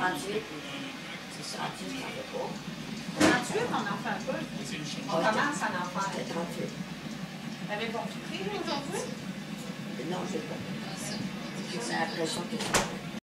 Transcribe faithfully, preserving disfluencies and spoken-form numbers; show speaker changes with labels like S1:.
S1: trente-huit. trente-huit, j'en fais pas.
S2: trente-huit, on n'en fait pas. On commence à en faire.
S1: trente-huit.
S2: T'avais ton prix aujourd'hui?
S1: Non, je n'ai pas. C'est l'impression que c'est